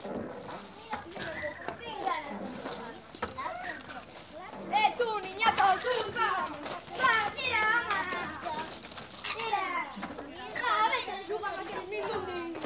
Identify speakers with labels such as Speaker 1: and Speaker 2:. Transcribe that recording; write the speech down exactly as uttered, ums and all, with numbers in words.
Speaker 1: Eh tu, niñato, tu, va, tira, tira. Ah, vete, giù, ma che minuti.